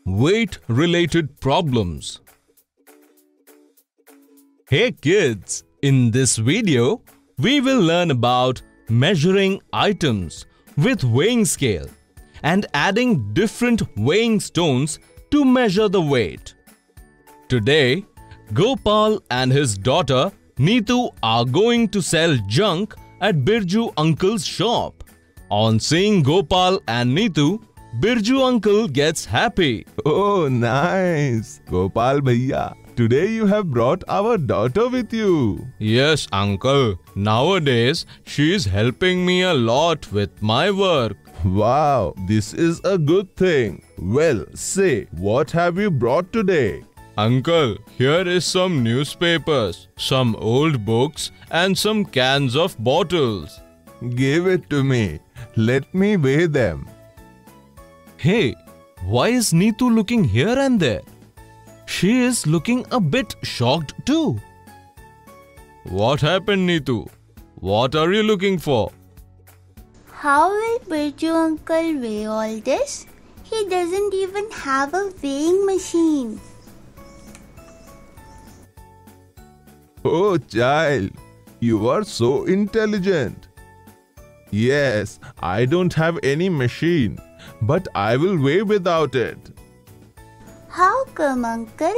weight-related problems. Hey kids, in this video, we will learn about measuring items with weighing scale and adding different weighing stones to measure the weight. Today, Gopal and his daughter Neetu are going to sell junk at Birju uncle's shop. On seeing Gopal and Neetu, Birju uncle gets happy. Oh, nice! Gopal Bhaiya, today you have brought our daughter with you. Yes, uncle. Nowadays, she is helping me a lot with my work. Wow, this is a good thing. Well, say, what have you brought today? Uncle, here is some newspapers, some old books and some cans of bottles. Give it to me. Let me weigh them. Hey, why is Neetu looking here and there? She is looking a bit shocked too. What happened, Neetu? What are you looking for? How will Birju uncle weigh all this? He doesn't even have a weighing machine. Oh, child, you are so intelligent. Yes, I don't have any machine, but I will weigh without it. How come, uncle?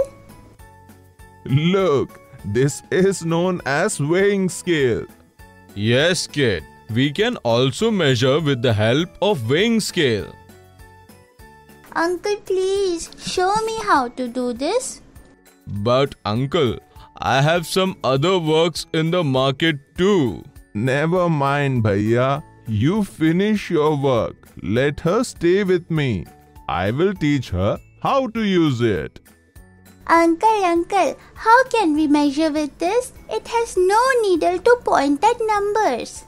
Look, this is known as weighing scale. Yes, kid. We can also measure with the help of weighing scale. Uncle, please show me how to do this. But uncle, I have some other works in the market too. Never mind, Bhaiya. You finish your work. Let her stay with me. I will teach her how to use it. Uncle, how can we measure with this? It has no needle to point at numbers.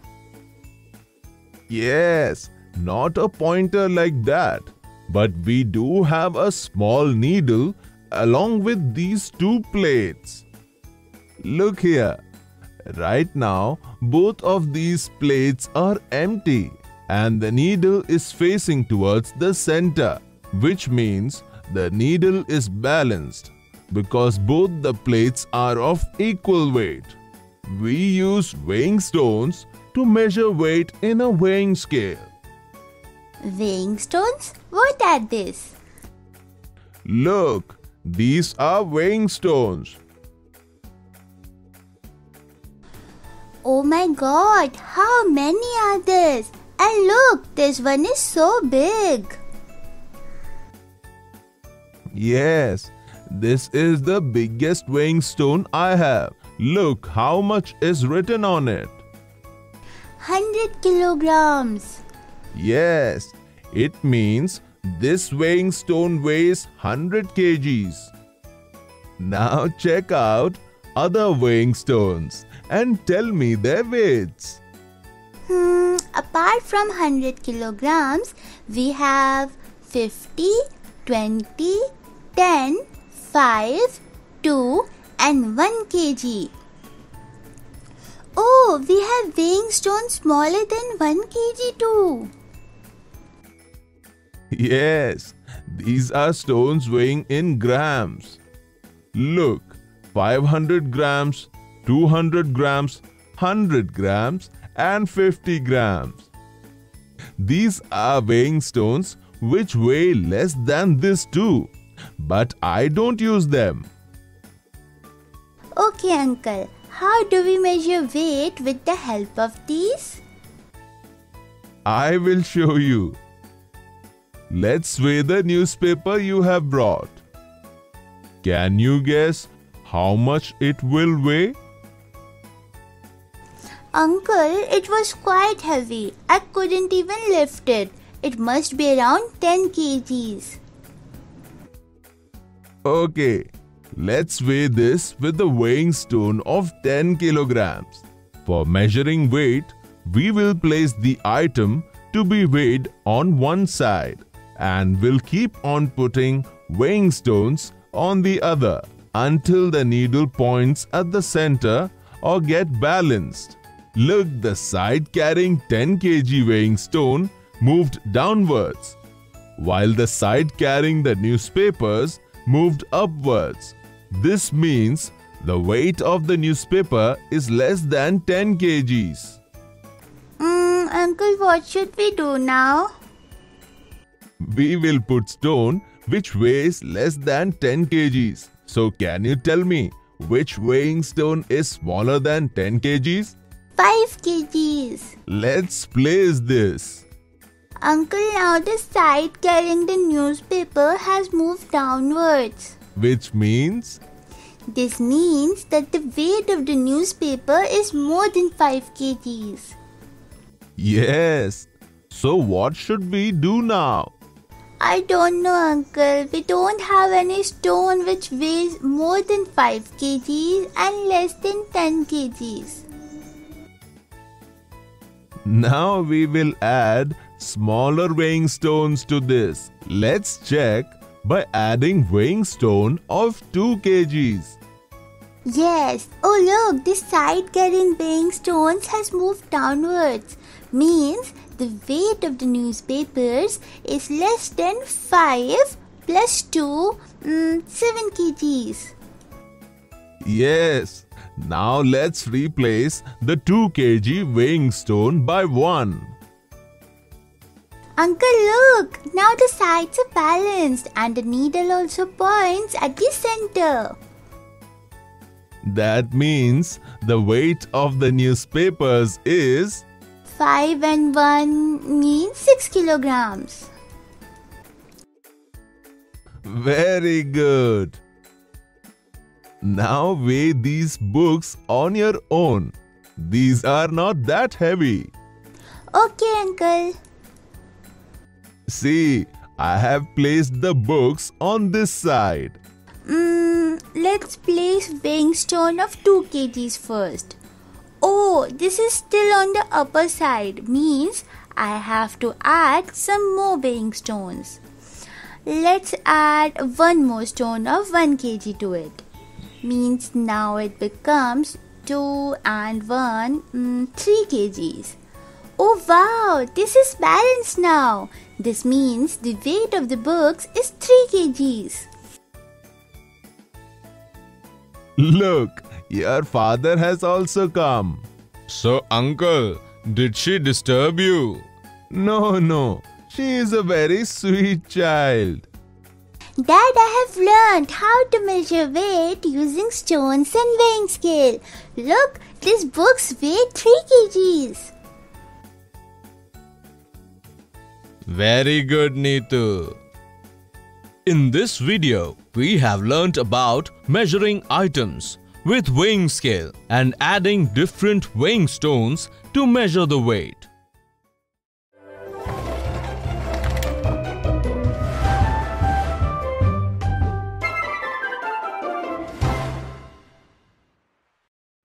Yes, not a pointer like that. But we do have a small needle along with these two plates. Look here. Right now, both of these plates are empty and the needle is facing towards the center, which means the needle is balanced because both the plates are of equal weight. We use weighing stones to measure weight in a weighing scale. Weighing stones? What are these? Look, these are weighing stones. Oh my god, how many are there? And look, this one is so big. Yes, this is the biggest weighing stone I have. Look how much is written on it. 100 kilograms. Yes, it means this weighing stone weighs 100 kgs. Now check out other weighing stones and tell me their weights. Apart from 100 kilograms, we have 50, 20, 10, 5, 2 and 1 kg. Oh, we have weighing stones smaller than 1 kg too. Yes, these are stones weighing in grams. Look, 500 grams, 200 grams, 100 grams and 50 grams. These are weighing stones which weigh less than this too, but I don't use them. Okay, uncle, how do we measure weight with the help of these? I will show you. Let's weigh the newspaper you have brought. Can you guess how much it will weigh? Uncle, it was quite heavy. I couldn't even lift it. It must be around 10 kgs. Okay, let's weigh this with the weighing stone of 10 kilograms. For measuring weight, we will place the item to be weighed on one side and will keep on putting weighing stones on the other until the needle points at the center or get balanced. Look, the side carrying 10 kg weighing stone moved downwards. while the side carrying the newspapers moved upwards. This means the weight of the newspaper is less than 10 kgs. Uncle, what should we do now? We will put stone which weighs less than 10 kgs. So can you tell me which weighing stone is smaller than 10 kgs? 5 kgs. Let's place this. Uncle, now the side carrying the newspaper has moved downwards. Which means? This means that the weight of the newspaper is more than 5 kgs. Yes. So what should we do now? I don't know, Uncle. We don't have any stone which weighs more than 5 kgs and less than 10 kgs. Now we will add smaller weighing stones to this. Let's check by adding weighing stone of 2 kgs. Yes. Oh look, this side carrying weighing stones has moved downwards. Means the weight of the newspapers is less than 5 plus 2, 7 kgs. Yes. Now let's replace the 2 kg weighing stone by 1. Uncle, look! Now the sides are balanced and the needle also points at the center. That means the weight of the newspapers is 5 and 1 means 6 kilograms. very good. Now weigh these books on your own. These are not that heavy. Okay, Uncle. See, I have placed the books on this side. Let's place weighing stone of 2 kgs first. Oh, this is still on the upper side. Means I have to add some more weighing stones. Let's add one more stone of 1 kg to it. Means now it becomes 2 and 1, 3 kgs. Oh wow, this is balanced now. This means the weight of the books is 3 kgs. Look, your father has also come. So, uncle, did she disturb you? No, she is a very sweet child. Dad, I have learned how to measure weight using stones and weighing scale. Look, these books weigh 3 kgs. Very good, Neetu. In this video, we have learnt about measuring items with weighing scale and adding different weighing stones to measure the weight.